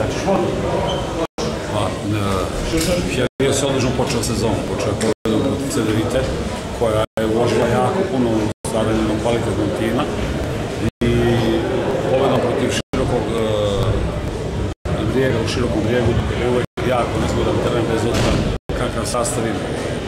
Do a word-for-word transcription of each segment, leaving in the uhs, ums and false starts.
Bio se odlično počeo sezonu, počeo je pobedom protiv Cedevite, koja je uložila jako puno u stvaranje jednog kvalitetnog tima i pobedom protiv širokog brijega u širokom brijegu je uvek jako nezgodan teren bez obzira kakav sastav ima.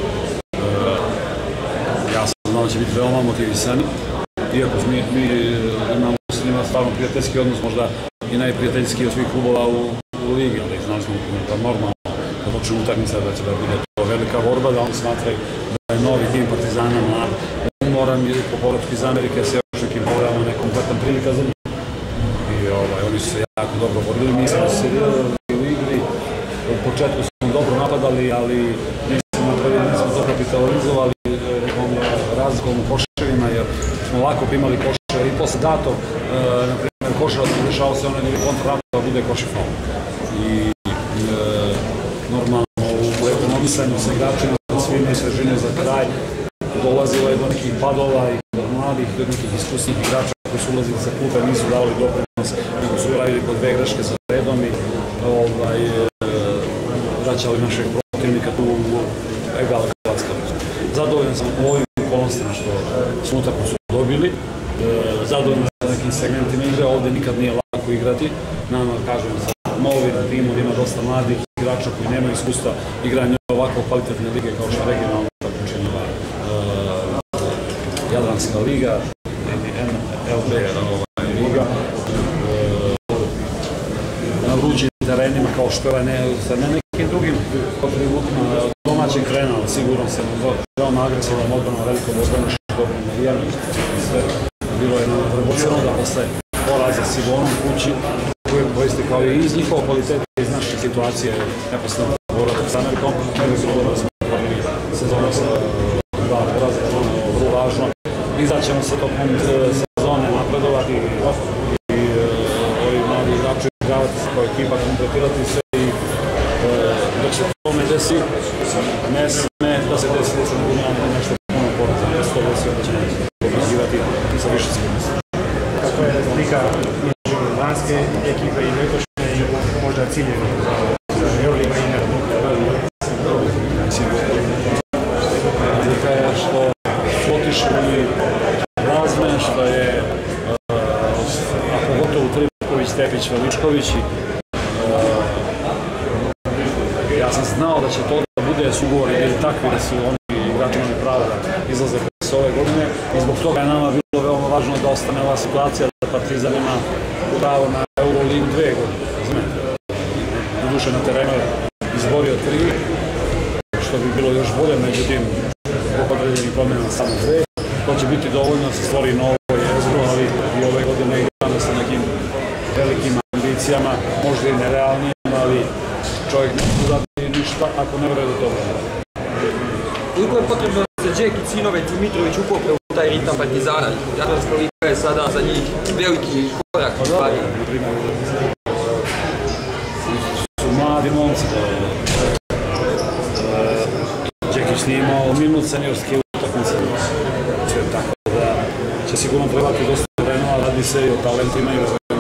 Ja sam znao da će biti veoma motivisani, iako mi imamo s njima stvarno prijateljski odnos, možda i najprijateljski od svih klubova u ligi, ali znali smo da normalno da počne utakmica da će da bude to velika borba, da oni smatraju da je novi tim Partizana mlad, umoran i po povratku iz Amerike se još nekim pogledama nekompletan prilika za njih. I oni su se jako dobro borili, mi smo se u igri, od početku smo dobro napadali, ali nismo napravili, nismo to kapitalizovali razlikom u koševima, jer smo lako primali koševe i posle dato, na primjer, koševa se dešao se ono ili kontrarata da bude košev faul. I normalno u ekonomisanju sa igračima, da svi imaju svežine za kraj, dolazilo je do nekih padova i do mladih, do nekih iskusnih igrača koji su ulazili sa klupe, nisu dali doprinos, nego su radili kod dve greške sa redom i vraćali našeg protivnika tu u egale Hrvatska. Zadovoljan sam u ovim okolnostima što smo utakmicu dobili, zadovoljan sam nekim segmentima igre, ovde nikad nije lako igrati, nama, kažem, sa novim timom ima dosta mladih igrača koji nemaju iskustva igranja ovako kvalitetne lige kao što je regionalna takmičenja Jadranska liga ili N L B liga na vrućim terenima kao što je sa nekim drugim domaćim trenama, sigurno se veoma agresivnom odbranom, velikom odbranom, što dobro navijenom. Bilo je preboceno da posle poraza s Ivonom kući, koji koristi kao i iz njihova kvaliteta iz naše situacije, neposledno povratak s Amerikom, nego je bilo da smo probili sezonu sa dva poraza, to je vrlo važno. Izaćemo se tokom sezone napredovati i ovi mladi igrači igravati se kao ekipa, kompletirati se i dok se to ne desi, ne sme da se desi da se ne budemo nešto puno poraza, da se to desi da ćemo pobjeđivati i sa više sigurnosti. Kako je razlika između lanske ekipe i letošnje i možda ciljevi za Euroliga i Euroliga? Razlika je što su otišli razme, što je a pogotovo Trivković, Tepić, Veličković. Ja sam znao da će to da bude, su ugovori bili takvi da su oni igrači imali pravo da izlaze s ove godine i zbog toga je nama bilo veoma važno da ostane ova situacija da Partizan ima pravo na Euroligu dve godine. Doduše na terenu je izborio tri, što bi bilo još bolje, međutim zbog određenih promjena samo dve. To će biti dovoljno da se stvori novo jezgro, ali i ove godine igramo sa nekim velikim ambicijama, možda i nerealnijim, ali čovjek ne može dati ništa ako ne vrede do toga. Koliko je potrebno da se Đekić, Sinović i Mitrović uklope u taj ritam Partizana? Jadranska liga je sada za njih veliki korak. Su mladi momci. Đekić nije imao minut seniorske utakmice. Tako da će sigurno trebati dosta vremena, radi se i o talentima i